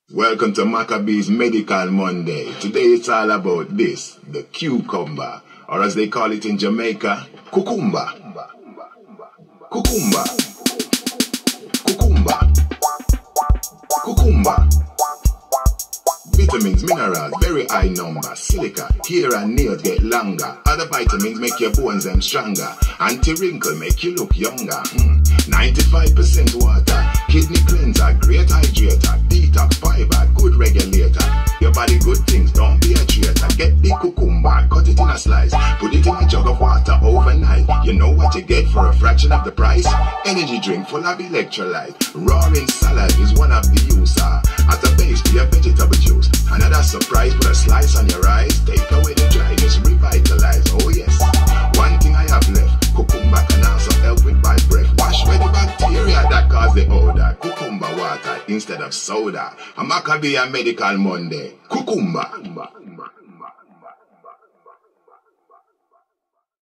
Welcome to Maccabees Medical Monday. Today it's all about this, the cucumber, or as they call it in Jamaica, cucumber. Cucumber. Cucumber. Cucumber. Vitamins, minerals, very high number. Silica, hair and nails get longer. Other vitamins make your bones them stronger. Anti-wrinkle make you look younger. 95% water. Kidney cleanser, great hydrator. Detox fiber, good regulator. Your body good things, don't be a traitor. Get the cucumber, cut it in a slice. Put it in a jug of water overnight. You know what you get for a fraction of the price? Energy drink full of electrolyte. Roaring salad is one of the use. As a base to your vegetable juice. Another surprise, put a slice on your rice. Take away the dryness, revitalize. Oh yes, one thing I have left. Cucumber can also help with bad breath. Wash away the bacteria that cause the odor. Cucumber water instead of soda. A Maccabee Medical Monday. Cucumber.